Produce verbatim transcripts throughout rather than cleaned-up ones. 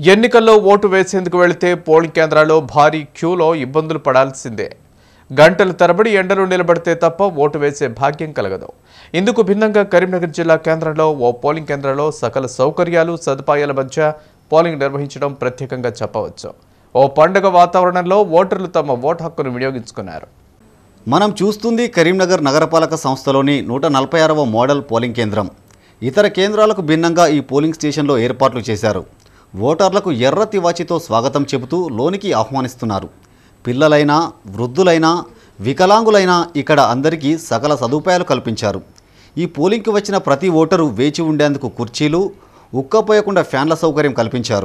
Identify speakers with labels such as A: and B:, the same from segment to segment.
A: ఎన్నికల్లో ఓటు వేసేందుకు వెళితే పోలింగ్ కేంద్రాల్లో భారీ క్యూలో ఇబ్బందులు పడాల్సిందే. గంటల తరబడి ఎండలో నిలబడితే తప్ప ఓటు వేసే భాగ్యం కలగదు. ఇందుకు భిన్నంగా కరీంనగర్ జిల్లా కేంద్రంలో ఓ పోలింగ్ కేంద్రంలో సకల సౌకర్యాలు సదుపాయాల మధ్య పోలింగ్ నిర్వహించడం ప్రత్యేకంగా చెప్పవచ్చు. ఓ పండుగ వాతావరణంలో ఓటర్లు తమ ఓటు హక్కును వినియోగించుకున్నారు.
B: మనం చూస్తుంది కరీంనగర్ నగరపాలక సంస్థలోని నూట నలభై ఆరవ మోడల్ పోలింగ్ కేంద్రం. ఇతర కేంద్రాలకు భిన్నంగా ఈ పోలింగ్ స్టేషన్లో ఏర్పాట్లు చేశారు. ఓటర్లకు ఎర్ర తివాచీతో స్వాగతం చెబుతూ లోనికి ఆహ్వానిస్తున్నారు. పిల్లలైనా వృద్ధులైనా వికలాంగులైనా ఇక్కడ అందరికీ సకల సదుపాయాలు కల్పించారు. ఈ పోలింగ్కి వచ్చిన ప్రతి ఓటరు వేచి ఉండేందుకు కుర్చీలు, ఉక్కపోయకుండా ఫ్యాన్ల సౌకర్యం కల్పించారు.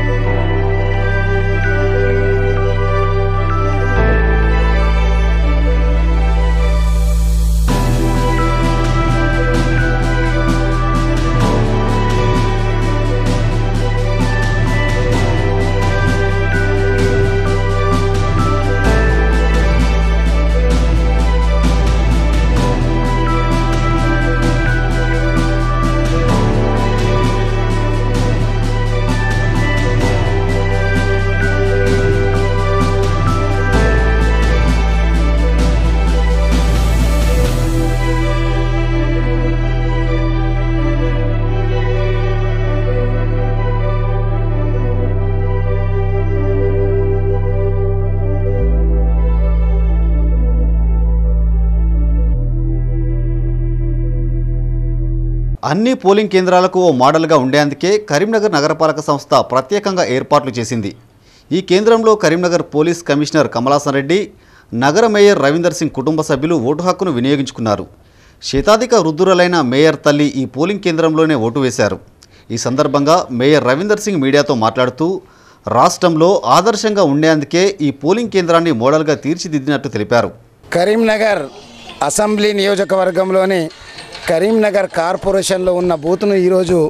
B: అన్ని పోలింగ్ కేంద్రాలకు ఓ మోడల్గా ఉండేందుకే కరీంనగర్ నగరపాలక సంస్థ ప్రత్యేకంగా ఏర్పాట్లు చేసింది. ఈ కేంద్రంలో కరీంనగర్ పోలీస్ కమిషనర్ కమలాసన్ రెడ్డి, నగర మేయర్ రవీందర్ సింగ్ కుటుంబ సభ్యులు ఓటు హక్కును వినియోగించుకున్నారు. శతాధిక వృద్ధురాలైన మేయర్ తల్లి ఈ పోలింగ్ కేంద్రంలోనే ఓటు వేశారు. ఈ సందర్భంగా మేయర్ రవీందర్ సింగ్ మీడియాతో మాట్లాడుతూ రాష్ట్రంలో ఆదర్శంగా ఉండేందుకే ఈ పోలింగ్ కేంద్రాన్ని మోడల్గా తీర్చిదిద్దినట్టు తెలిపారు.
C: కరీంనగర్ అసెంబ్లీ నియోజకవర్గంలోని కరీంనగర్ కార్పొరేషన్లో ఉన్న బూత్ను ఈరోజు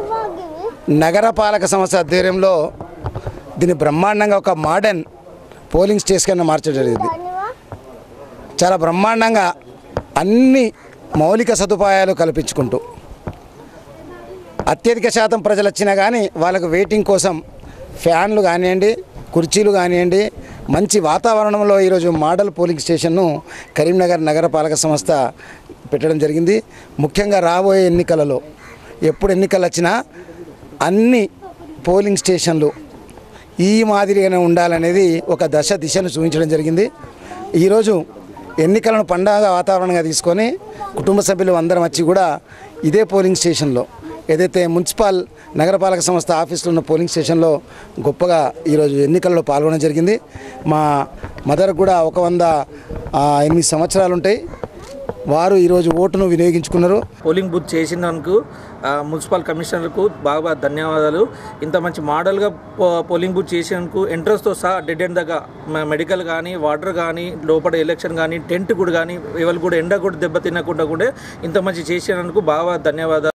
C: నగరపాలక సంస్థ ఆధ్వర్యంలో దీన్ని బ్రహ్మాండంగా ఒక మోడర్న్ పోలింగ్ స్టేషన్గా మార్చడం జరిగింది. చాలా బ్రహ్మాండంగా అన్ని మౌలిక సదుపాయాలు కల్పించుకుంటూ అత్యధిక శాతం ప్రజలు వచ్చినా కానీ వాళ్ళకు వెయిటింగ్ కోసం ఫ్యాన్లు కానివ్వండి, కుర్చీలు కానివ్వండి, మంచి వాతావరణంలో ఈరోజు మోడల్ పోలింగ్ స్టేషన్ను కరీంనగర్ నగరపాలక సంస్థ పెట్టడం జరిగింది. ముఖ్యంగా రాబోయే ఎన్నికలలో ఎప్పుడు ఎన్నికలు వచ్చినా అన్ని పోలింగ్ స్టేషన్లు ఈ మాదిరిగానే ఉండాలనేది ఒక దశ దిశను చూపించడం జరిగింది. ఈరోజు ఎన్నికలను పండగ వాతావరణంగా తీసుకొని కుటుంబ సభ్యులు అందరం వచ్చి కూడా ఇదే పోలింగ్ స్టేషన్లో ఏదైతే మున్సిపల్ నగరపాలక సంస్థ ఆఫీసులో ఉన్న పోలింగ్ స్టేషన్లో గొప్పగా ఈరోజు ఎన్నికల్లో పాల్గొనడం జరిగింది. మా మదర్ కూడా ఒక వంద ఎనిమిది సంవత్సరాలు ఉంటాయి. వారు ఈరోజు ఓటును వినియోగించుకున్నారు.
D: పోలింగ్ బూత్ చేసినందుకు మున్సిపల్ కమిషనర్కు బాగా ధన్యవాదాలు. ఇంత మంచి మోడల్గా పోలింగ్ బూత్ చేసినందుకు ఎంట్రన్స్తో సహా డెడ్ ఎండ్ దగ్గర మెడికల్ కానీ, వాటర్ కానీ, లోపల ఎలక్షన్ కానీ, టెంట్ కూడా కానీ, ఎవరు కూడా ఎండ కూడా దెబ్బతినకుండా కూడా ఇంత మంచి చేసినందుకు బాగా ధన్యవాదాలు.